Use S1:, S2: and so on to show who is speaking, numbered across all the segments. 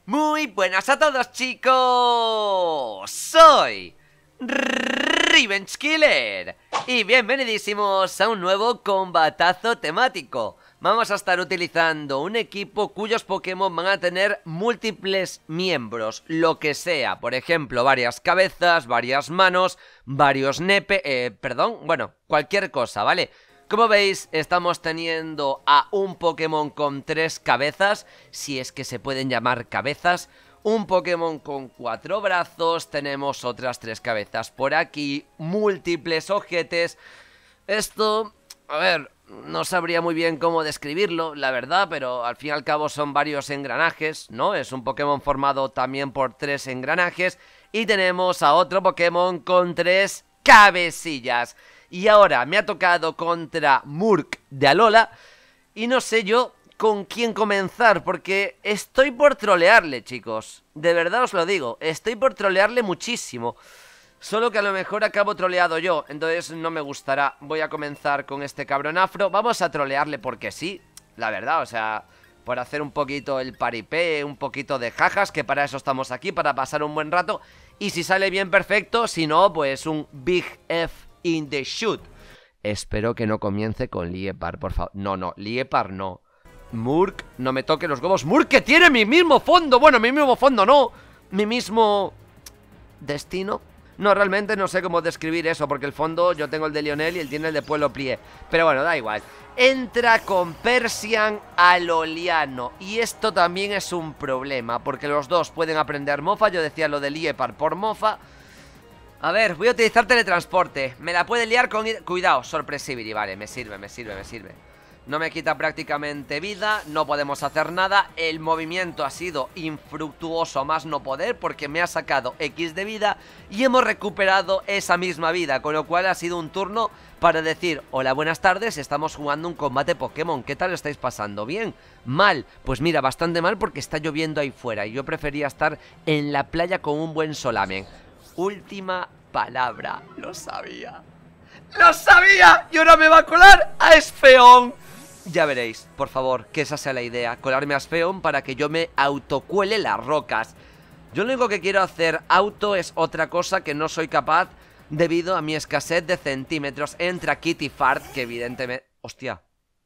S1: Muy buenas a todos, chicos. Soy Revenge Killer y bienvenidísimos a un nuevo combatazo temático. Vamos a estar utilizando un equipo cuyos Pokémon van a tener múltiples miembros, lo que sea, por ejemplo, varias cabezas, varias manos, varios cualquier cosa, ¿vale? Como veis, estamos teniendo a un Pokémon con 3 cabezas, si es que se pueden llamar cabezas, un Pokémon con 4 brazos, tenemos otras 3 cabezas por aquí, múltiples ojetes. Esto, a ver, no sabría muy bien cómo describirlo, la verdad, pero al fin y al cabo son varios engranajes, ¿no? Es un Pokémon formado también por 3 engranajes y tenemos a otro Pokémon con 3 cabecillas. Y ahora me ha tocado contra Murk de Alola y no sé yo con quién comenzar, porque estoy por trolearle, chicos. De verdad os lo digo, estoy por trolearle muchísimo. Solo que a lo mejor acabo troleado yo, entonces no me gustará. Voy a comenzar con este cabronafro. Vamos a trolearle porque sí, la verdad, o sea, por hacer un poquito el paripé, un poquito de jajas, que para eso estamos aquí, para pasar un buen rato. Y si sale bien, perfecto, si no, pues un Big F in the shoot. Espero que no comience con Liepard, por favor. No, Liepard no. Murk, no me toque los huevos. Murk, que tiene mi mismo fondo. Bueno, mi mismo fondo no, mi mismo destino. No, realmente no sé cómo describir eso, porque el fondo yo tengo el de Lionel y él tiene el de Pueblo Plie. Pero bueno, da igual. Entra con Persian Alolan. Y esto también es un problema, porque los dos pueden aprender mofa. Yo decía lo de Liepard por mofa. A ver, voy a utilizar teletransporte. Me la puede liar con... Cuidado, sorpresivity. Vale, me sirve. No me quita prácticamente vida, no podemos hacer nada. El movimiento ha sido infructuoso más no poder, porque me ha sacado X de vida y hemos recuperado esa misma vida, con lo cual ha sido un turno para decir: hola, buenas tardes, estamos jugando un combate Pokémon, ¿qué tal lo estáis pasando? ¿Bien? ¿Mal? Pues mira, bastante mal, porque está lloviendo ahí fuera y yo prefería estar en la playa con un buen solamen. Última palabra. Lo sabía. ¡Lo sabía! Y ahora me va a colar a Esfeón. Ya veréis, por favor, que esa sea la idea. Colarme a Esfeón para que yo me autocuele las rocas. Yo lo único que quiero hacer auto es otra cosa que no soy capaz debido a mi escasez de centímetros. Entra Kitty Fart, que evidentemente... Hostia.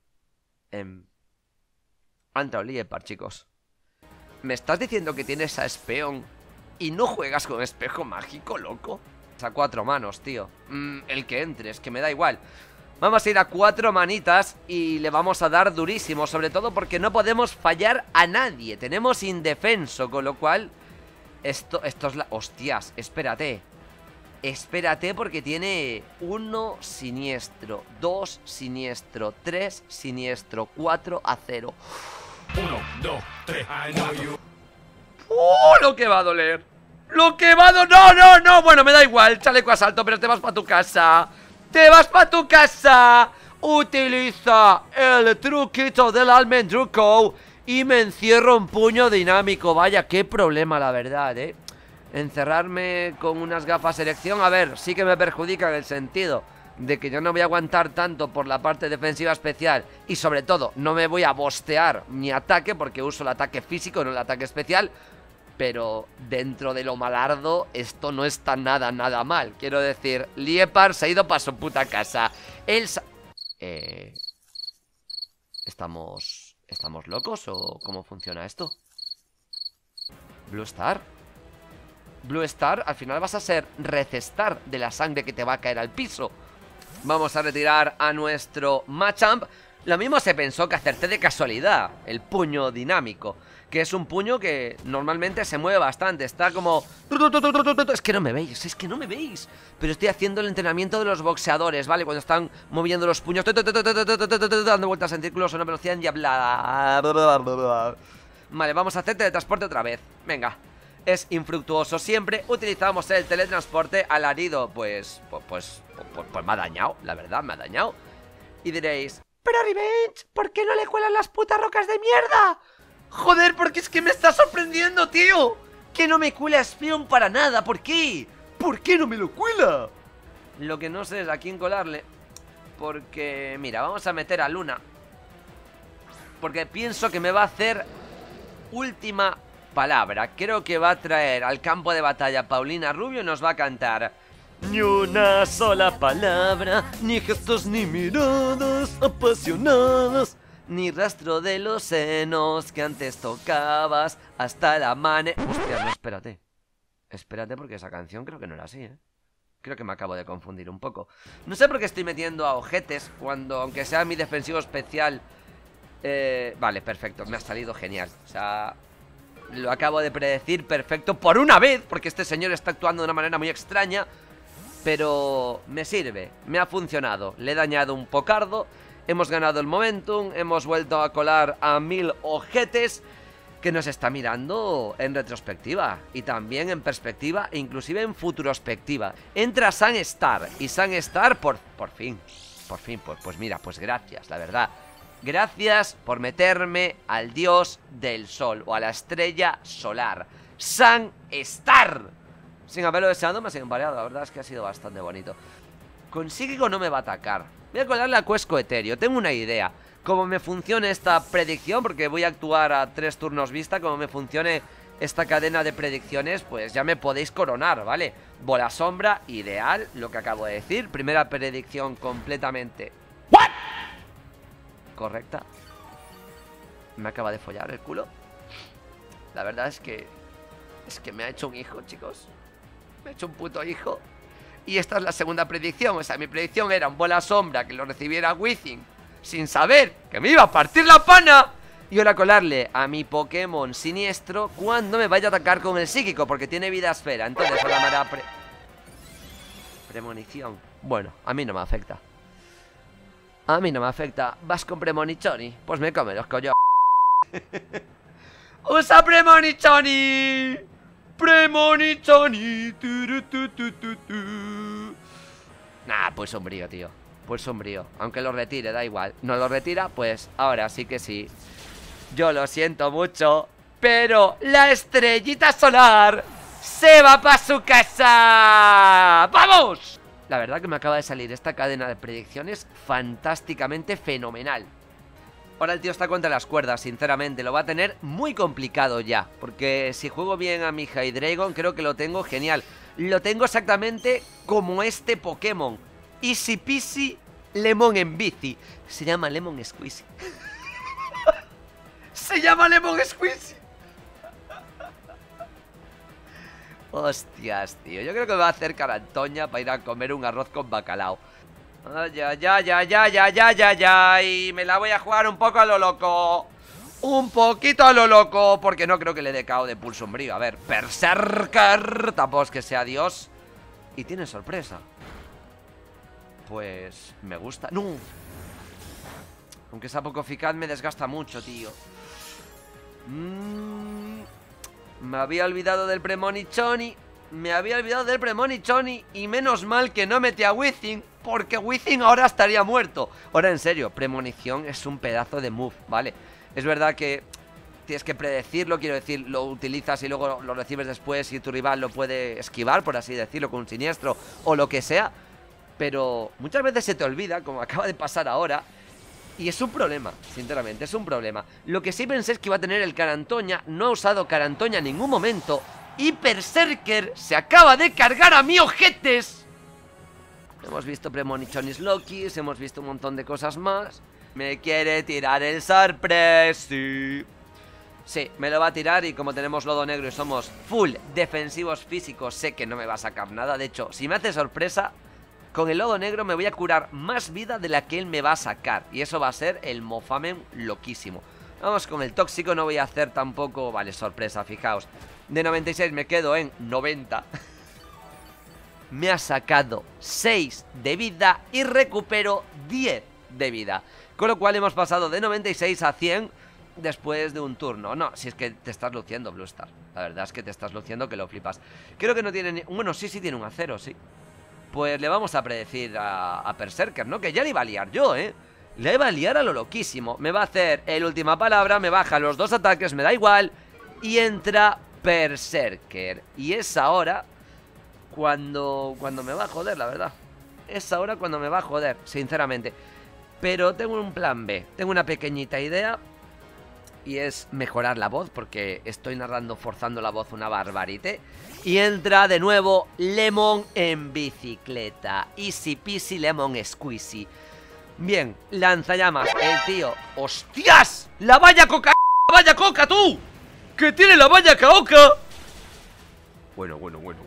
S1: Ha entrado Liepard, chicos. ¿Me estás diciendo que tienes a Esfeón y no juegas con espejo mágico, loco? A 4 manos, tío. El que entres, que me da igual. Vamos a ir a 4 manitas y le vamos a dar durísimo, sobre todo porque no podemos fallar a nadie. Tenemos indefenso, con lo cual esto es la... Hostias, espérate. Espérate, porque tiene 1 siniestro, 2 siniestro, 3 siniestro, 4 a 0.
S2: 1, 2, 3, 4.
S1: Lo que va a doler. Lo que va a doler. No. Bueno, me da igual, chaleco asalto, pero te vas para tu casa. ¡Te vas para tu casa! Utiliza el truquito del almendruco y me encierro en puño dinámico. Vaya, qué problema, la verdad, ¿eh? Encerrarme con unas gafas erección, a ver, sí que me perjudica en el sentido de que yo no voy a aguantar tanto por la parte defensiva especial. Y sobre todo, no me voy a bostear mi ataque, porque uso el ataque físico, no el ataque especial. Pero dentro de lo malardo, esto no está nada mal. Quiero decir, Liepard se ha ido para su puta casa. ¿Estamos locos o cómo funciona esto? Blue Star. Blue Star, al final vas a ser Recestar de la sangre que te va a caer al piso. Vamos a retirar a nuestro Machamp. Lo mismo se pensó que acerté de casualidad el puño dinámico, que es un puño que normalmente se mueve bastante. Está como... Es que no me veis, pero estoy haciendo el entrenamiento de los boxeadores, ¿vale? Cuando están moviendo los puños, dando vueltas en círculos a una velocidad endiablada. Vale, vamos a hacer teletransporte otra vez. Venga. Es infructuoso siempre. Utilizamos el teletransporte. Alarido, pues me ha dañado, la verdad, me ha dañado. Y diréis: pero Revenge, ¿por qué no le cuelan las putas rocas de mierda? Joder, porque es que me está sorprendiendo, tío. Que no me cuela Esfeón para nada, ¿por qué? ¿Por qué no me lo cuela? Lo que no sé es a quién colarle. Porque, mira, vamos a meter a Luna, porque pienso que me va a hacer última palabra. Creo que va a traer al campo de batalla Paulina Rubio y nos va a cantar: ni una sola palabra, ni gestos ni miradas apasionadas, ni rastro de los senos que antes tocabas hasta el Hostia, no, espérate. Espérate, porque esa canción creo que no era así, ¿eh? Creo que me acabo de confundir un poco. No sé por qué estoy metiendo a ojetes cuando, aunque sea mi defensivo especial... Vale, perfecto, me ha salido genial. O sea, lo acabo de predecir perfecto por una vez, porque este señor está actuando de una manera muy extraña. Pero me sirve, me ha funcionado. Le he dañado un pocardo, hemos ganado el momentum, hemos vuelto a colar a 1000 ojetes que nos está mirando en retrospectiva y también en perspectiva e inclusive en futurospectiva. Entra Sunstar y Sunstar por fin, pues mira, pues gracias, la verdad. Gracias por meterme al dios del sol o a la estrella solar, Sunstar. Sin haberlo deseado me ha sido variado, la verdad es que ha sido bastante bonito. Con psíquico no me va a atacar. Voy a colarle a Cuesco Etéreo, tengo una idea. Como me funcione esta predicción, porque voy a actuar a 3 turnos vista, como me funcione esta cadena de predicciones, pues ya me podéis coronar, ¿vale? Bola sombra, ideal, lo que acabo de decir. Primera predicción completamente... ¿What? Correcta. Me acaba de follar el culo. La verdad es que me ha hecho un hijo, chicos. Me ha hecho un puto hijo. Y esta es la segunda predicción. O sea, mi predicción era un bola sombra que lo recibiera Wizzing sin saber que me iba a partir la pana. Y ahora colarle a mi Pokémon siniestro cuando me vaya a atacar con el psíquico, porque tiene vida esfera. Entonces ahora me hará premonición. Bueno, a mí no me afecta. A mí no me afecta. ¿Vas con premonichoni? Pues me come los coños. ¡Usa premonichoni! ¡Premonichoni! Nah, pues sombrío, tío. Pues sombrío. Aunque lo retire, da igual. No lo retira, pues ahora sí que sí. Yo lo siento mucho, pero la estrellita solar se va para su casa. ¡Vamos! La verdad que me acaba de salir esta cadena de predicciones fantásticamente fenomenal. Ahora el tío está contra las cuerdas, sinceramente. Lo va a tener muy complicado ya, porque si juego bien a mi Hydreigon, creo que lo tengo genial. Lo tengo exactamente como este Pokémon. Easy peasy, lemon en bici. Se llama Lemon Squeezy. Se llama Lemon Squeezy. Hostias, tío. Yo creo que me va a hacer carantoña para ir a comer un arroz con bacalao. Ay, ay, ay, ay, ay, ay, ay, ay, ay. Me la voy a jugar un poco a lo loco. Un poquito a lo loco, porque no creo que le dé KO de pulso sombrío. A ver, Berserker. Tampoco es que sea Dios. Y tiene sorpresa. Pues me gusta. ¡No! Aunque sea poco eficaz, me desgasta mucho, tío. Me había olvidado del Premonichoni. Me había olvidado del Premonichoni. Y menos mal que no metí a Wizzing, porque Wizzing ahora estaría muerto. Ahora en serio, Premonición es un pedazo de move, ¿vale? Es verdad que tienes que predecirlo, quiero decir, lo utilizas y luego lo recibes después y tu rival lo puede esquivar, por así decirlo, con un siniestro o lo que sea. Pero muchas veces se te olvida, como acaba de pasar ahora. Y es un problema, sinceramente, es un problema. Lo que sí pensé es que iba a tener el Carantoña. No ha usado Carantoña en ningún momento. Y Berserker se acaba de cargar a mi ojetes. Hemos visto Premonichonis Lokis, hemos visto un montón de cosas más. Me quiere tirar el sorpresi. Sí, me lo va a tirar y como tenemos lodo negro y somos full defensivos físicos, sé que no me va a sacar nada. De hecho, si me hace sorpresa, con el lodo negro me voy a curar más vida de la que él me va a sacar. Y eso va a ser el Mofamen loquísimo. Vamos con el tóxico, no voy a hacer tampoco... Vale, sorpresa, fijaos. De 96 me quedo en 90. Me ha sacado 6 de vida y recupero 10 de vida. Con lo cual hemos pasado de 96 a 100 después de un turno. No, si es que te estás luciendo, Bluestar. La verdad es que te estás luciendo que lo flipas. Creo que no tiene ni... Bueno, sí tiene un acero, sí. Pues le vamos a predecir a Berserker, ¿no? Que ya le iba a liar yo, ¿eh? Le iba a liar a lo loquísimo. Me va a hacer el última palabra, me baja los 2 ataques, me da igual. Y entra Berserker. Y es ahora cuando me va a joder, la verdad. Es ahora cuando me va a joder, sinceramente. Pero tengo un plan B. Tengo una pequeñita idea. y es mejorar la voz, porque estoy narrando forzando la voz una barbarite. Y entra de nuevo Lemon en bicicleta. Easy peasy lemon squeezy. Bien, lanzallamas, el tío. ¡Hostias! ¡La valla coca! ¡La valla coca, tú! ¡Que tiene la valla caoca! Bueno.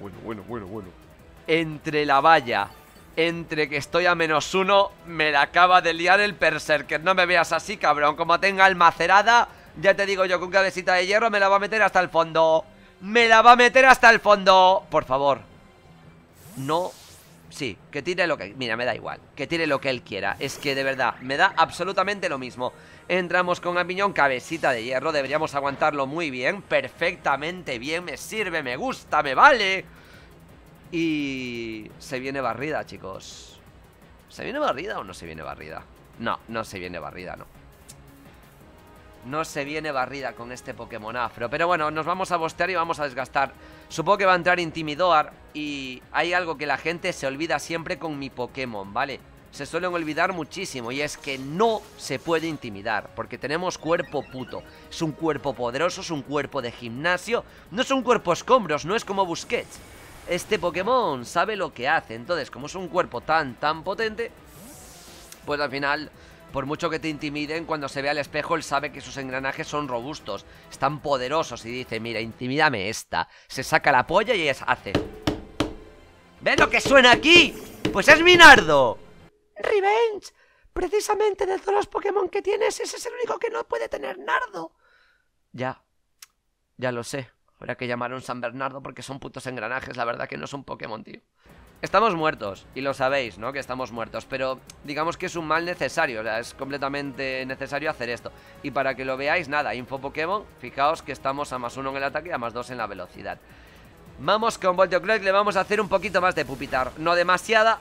S1: Entre la valla, entre que estoy a -1, me la acaba de liar el Berserker. No me veas así, cabrón. Como tenga almacerada, ya te digo yo, con cabecita de hierro me la va a meter hasta el fondo. ¡Me la va a meter hasta el fondo! Por favor. No. Sí, que tire lo que... Mira, me da igual. Que tire lo que él quiera. Es que de verdad, me da absolutamente lo mismo. Entramos con Apiñón, cabecita de hierro. Deberíamos aguantarlo muy bien. Perfectamente bien. Me sirve, me gusta, me vale. Y... se viene barrida, chicos. ¿Se viene barrida o no se viene barrida? No, no se viene barrida, no. No se viene barrida con este Pokémon afro. Pero bueno, nos vamos a bostear y vamos a desgastar. Supongo que va a entrar Intimidoar. Y hay algo que la gente se olvida siempre con mi Pokémon, ¿vale? Se suelen olvidar muchísimo. Y es que no se puede intimidar, porque tenemos cuerpo puto. Es un cuerpo poderoso, es un cuerpo de gimnasio. No es un cuerpo escombros, no es como Busquets. Este Pokémon sabe lo que hace. Entonces, como es un cuerpo tan potente, pues al final... por mucho que te intimiden, cuando se ve al espejo, él sabe que sus engranajes son robustos, están poderosos y dice, mira, intimídame esta. Se saca la polla y hace. ¿Ves lo que suena aquí? ¡Pues es mi Nardo! Revenge, precisamente de todos los Pokémon que tienes, ese es el único que no puede tener Nardo. Ya lo sé. Habrá que llamar a un San Bernardo porque son putos engranajes, la verdad que no son Pokémon, tío. Estamos muertos, y lo sabéis, ¿no? Que estamos muertos, pero digamos que es un mal necesario, o sea, es completamente necesario hacer esto. Y para que lo veáis, nada, info Pokémon, fijaos que estamos a +1 en el ataque y a +2 en la velocidad. Vamos con Voltio Cloud, le vamos a hacer un poquito más de pupitar, no demasiada,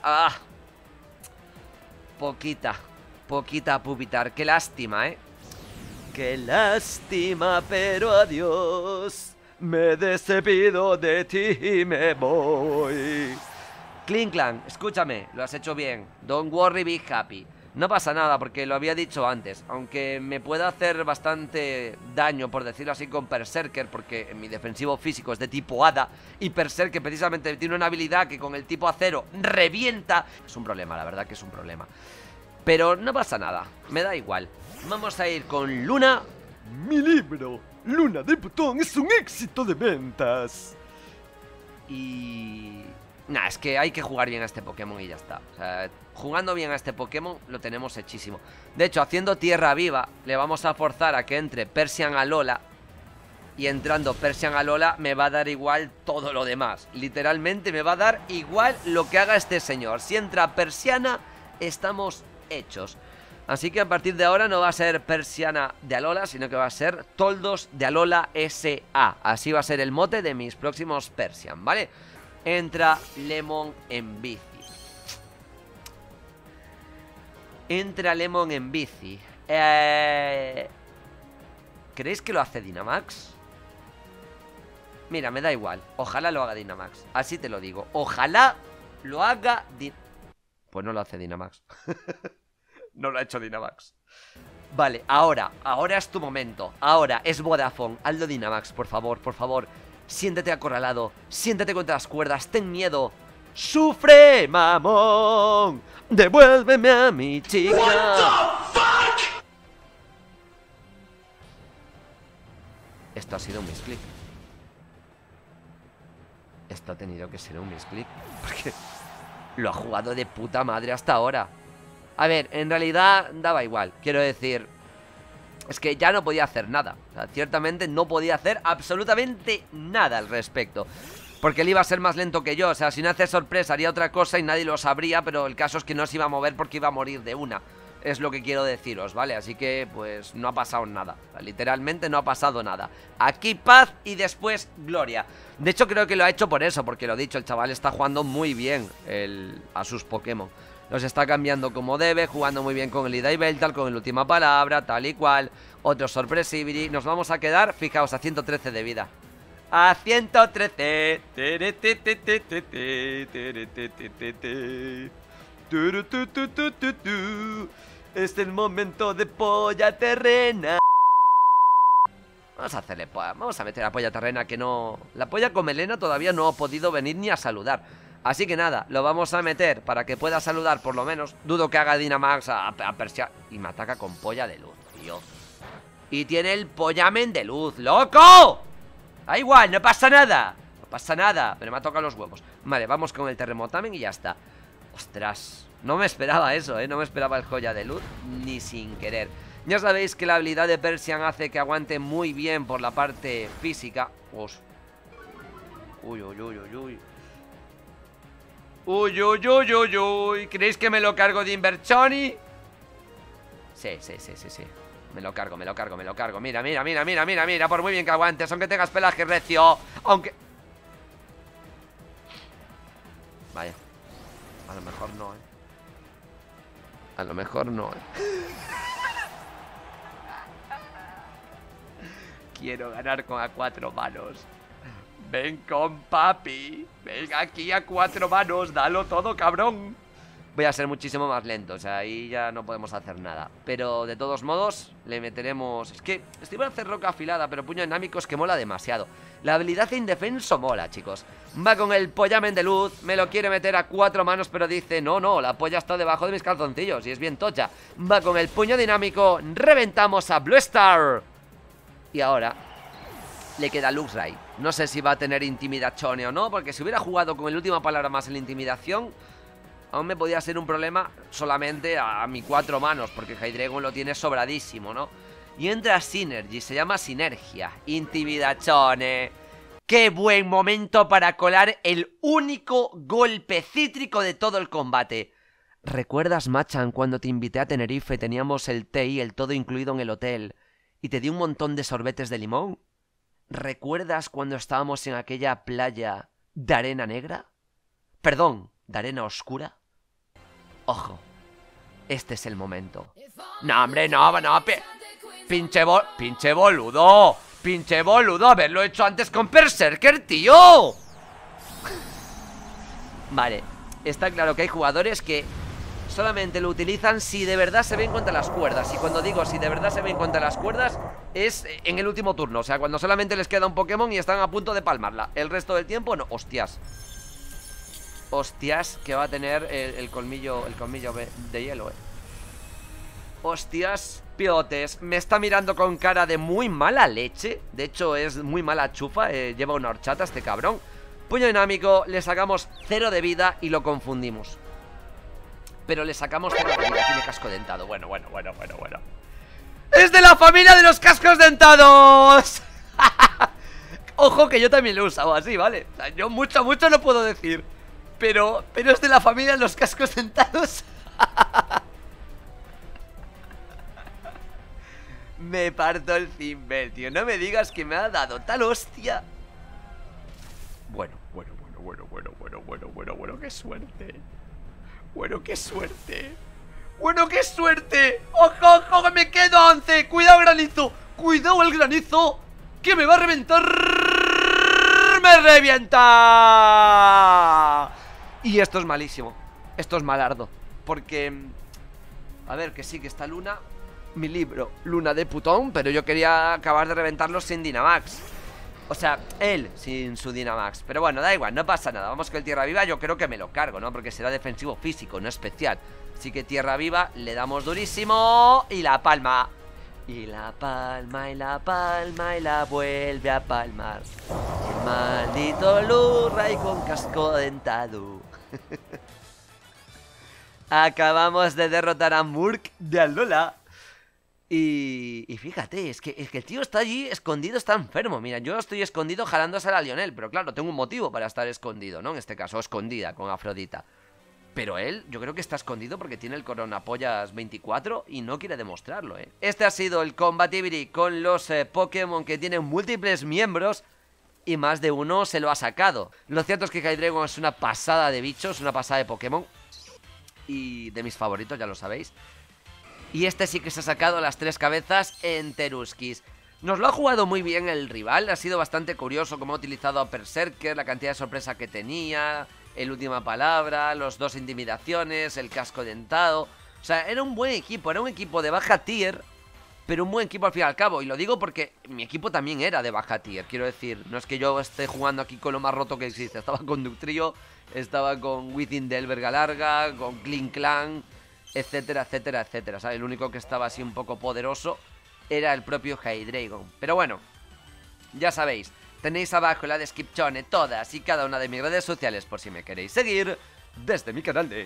S1: poquita pupitar, qué lástima, qué lástima, pero adiós, me despido de ti y me voy. Klinklang, escúchame, lo has hecho bien. Don't worry, be happy. No pasa nada porque lo había dicho antes. Aunque me pueda hacer bastante daño, por decirlo así, con Berserker, porque mi defensivo físico es de tipo Hada y Berserker precisamente tiene una habilidad que con el tipo acero revienta. Es un problema, la verdad que es un problema. Pero no pasa nada, me da igual. Vamos a ir con Luna. Mi libro, Luna de Botón, es un éxito de ventas. Y... nah, es que hay que jugar bien a este Pokémon y ya está. O sea, jugando bien a este Pokémon lo tenemos hechísimo. De hecho, haciendo Tierra Viva, le vamos a forzar a que entre Persian Alola. Y entrando Persian Alola me va a dar igual todo lo demás. Literalmente me va a dar igual lo que haga este señor. Si entra Persiana, estamos hechos. Así que a partir de ahora no va a ser Persiana de Alola, sino que va a ser Toldos de Alola S.A. Así va a ser el mote de mis próximos Persian, ¿vale? Entra Lemon en bici. Entra Lemon en bici. ¿Creéis que lo hace Dynamax? Mira, me da igual. Ojalá lo haga Dynamax. Así te lo digo. Ojalá lo haga pues no lo hace Dynamax. No lo ha hecho Dynamax. Vale, ahora es tu momento. Ahora es Vodafone. Hazlo Dynamax, por favor, por favor. Siéntete acorralado, siéntate contra las cuerdas, ten miedo. ¡Sufre, mamón! ¡Devuélveme a mi chica! What the fuck? Esto ha sido un misclick. Esto ha tenido que ser un misclick, porque lo ha jugado de puta madre hasta ahora. A ver, en realidad daba igual. Quiero decir, es que ya no podía hacer nada. O sea, ciertamente no podía hacer absolutamente nada al respecto, porque él iba a ser más lento que yo. O sea, si no hace sorpresa haría otra cosa y nadie lo sabría, pero el caso es que no se iba a mover porque iba a morir de una. Es lo que quiero deciros, ¿vale? Así que, pues, no ha pasado nada. O sea, literalmente no ha pasado nada. Aquí paz y después gloria. De hecho, creo que lo ha hecho por eso, porque lo dicho, el chaval está jugando muy bien a sus Pokémon. Los está cambiando como debe, jugando muy bien con el Ida y Beltal, con el última palabra, tal y cual. Otro Sorpresivity. Nos vamos a quedar, fijaos, a 113 de vida. A 113. Es el momento de polla terrena. Vamos a hacerle vamos a meter a Polla Terrena, que no... La Polla con melena todavía no ha podido venir ni a saludar. Así que nada, lo vamos a meter para que pueda saludar por lo menos. Dudo que haga Dynamax a Persia. Y me ataca con Polla de Luz, tío. Y tiene el Pollamen de Luz, ¡loco! Da igual, no pasa nada. No pasa nada, pero me ha tocado los huevos. Vale, vamos con el Terremotamen y ya está. Ostras, no me esperaba eso, no me esperaba el Joya de Luz, ni sin querer. Ya sabéis que la habilidad de Persian hace que aguante muy bien por la parte física. Uy, uy, uy, uy, uy. Uy, uy, uy, uy, uy. ¿Creéis que me lo cargo de Inverchoni? Sí, sí, sí, sí, sí. Me lo cargo, me lo cargo, me lo cargo. Mira, mira, mira, mira, mira, mira. Por muy bien que aguantes, aunque tengas pelaje recio. Aunque... Vaya. A lo mejor no, A lo mejor no, Quiero ganar con a 4 manos. Ven con papi. Ven aquí a 4 manos. Dalo todo, cabrón. Voy a ser muchísimo más lento. O sea, ahí ya no podemos hacer nada. Pero de todos modos, le meteremos... Es que estoy para hacer roca afilada, pero puño dinámico es que mola demasiado. La habilidad de indefenso mola, chicos. Va con el Pollamen de Luz. Me lo quiere meter a 4 manos, pero dice... No, no, la polla está debajo de mis calzoncillos y es bien tocha. Va con el puño dinámico. Reventamos a Blue Star. Y ahora le queda Luxray. No sé si va a tener intimidación o no, porque si hubiera jugado con el última palabra más en la intimidación, aún me podía ser un problema solamente a mi 4 manos, porque Hydreigon lo tiene sobradísimo, ¿no? Y entra Synergy, se llama Sinergia. Intimidación. ¡Qué buen momento para colar el único golpe cítrico de todo el combate! ¿Recuerdas, Machan, cuando te invité a Tenerife, teníamos el té y el todo incluido en el hotel, y te di un montón de sorbetes de limón? ¿Recuerdas cuando estábamos en aquella playa de arena negra? Perdón, de arena oscura. Ojo, este es el momento. No, hombre, no, no, pinche boludo. Pinche boludo, haberlo hecho antes con Berserker, tío. Vale, está claro que hay jugadores que solamente lo utilizan si de verdad se ven contra las cuerdas. Y cuando digo si de verdad se ven contra las cuerdas, es en el último turno. O sea, cuando solamente les queda un Pokémon y están a punto de palmarla. El resto del tiempo, no. Hostias. Hostias, que va a tener el colmillo de hielo, Hostias, piotes. Me está mirando con cara de muy mala leche. De hecho, es muy mala chufa. Lleva una horchata este cabrón. Puño dinámico, le sacamos 0 de vida y lo confundimos. Pero le sacamos 0 de vida. Tiene casco dentado. Bueno. ¡Es de la familia de los cascos dentados! Ojo que yo también lo he usado así, ¿vale? O sea, yo mucho no puedo decir. Pero es de la familia de los cascos dentados. Me parto el cimbel, tío. No me digas que me ha dado tal hostia. Bueno, qué suerte. Bueno, qué suerte. Bueno, qué suerte. Ojo, que me quedo 11. Cuidado, granizo. Cuidado el granizo, que me va a reventar. ¡Me revienta! Y esto es malísimo. Esto es malardo. Porque... A ver, que sí, que está Luna. Mi libro, Luna de putón. Pero yo quería acabar de reventarlo sin Dynamax. O sea, él sin su Dynamax. Pero bueno, da igual, no pasa nada. Vamos con el Tierra Viva, yo creo que me lo cargo, ¿no? Porque será defensivo físico, no especial. Así que Tierra Viva, le damos durísimo. Y la palma. Y la palma, y la palma, y la vuelve a palmar. El maldito Luxray con casco dentado. Acabamos de derrotar a Murk de Alola. Y fíjate, es que el tío está allí escondido, está enfermo. Mira, yo estoy escondido jalándose a la Lionel, pero claro, tengo un motivo para estar escondido, ¿no? En este caso, escondida con Afrodita. Pero él, yo creo que está escondido porque tiene el Coronapollas 24 y no quiere demostrarlo, Este ha sido el Combativity con los Pokémon que tienen múltiples miembros y más de uno se lo ha sacado. Lo cierto es que Hydreigon es una pasada de bichos, una pasada de Pokémon y de mis favoritos, ya lo sabéis. Y este sí que se ha sacado las 3 cabezas en Teruskis. Nos lo ha jugado muy bien el rival. Ha sido bastante curioso cómo ha utilizado a Berserker, la cantidad de sorpresa que tenía, el última palabra, los 2 intimidaciones, el casco dentado. O sea, era un buen equipo, era un equipo de baja tier, pero un buen equipo al fin y al cabo. Y lo digo porque mi equipo también era de baja tier. Quiero decir, no es que yo esté jugando aquí con lo más roto que existe. Estaba con Ductrio, estaba con Within del Verga Larga, con Clean Clan, etcétera, etcétera, etcétera. ¿Sabes? El único que estaba así un poco poderoso era el propio Hydreigon. Pero bueno, ya sabéis, tenéis abajo en la descripción todas y cada una de mis redes sociales por si me queréis seguir desde mi canal de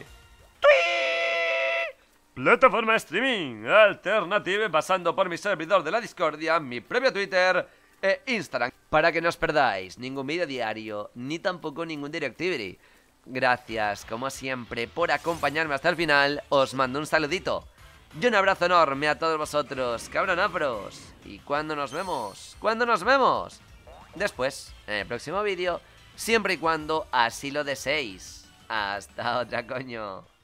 S1: plataforma streaming alternativa, pasando por mi servidor de la Discordia, mi propio Twitter e Instagram, para que no os perdáis ningún vídeo diario, ni tampoco ningún Directivity. Gracias, como siempre, por acompañarme hasta el final. Os mando un saludito y un abrazo enorme a todos vosotros, cabronapros. ¿Y cuándo nos vemos? ¿Cuándo nos vemos? Después, en el próximo vídeo, siempre y cuando así lo deseéis. Hasta otra, coño.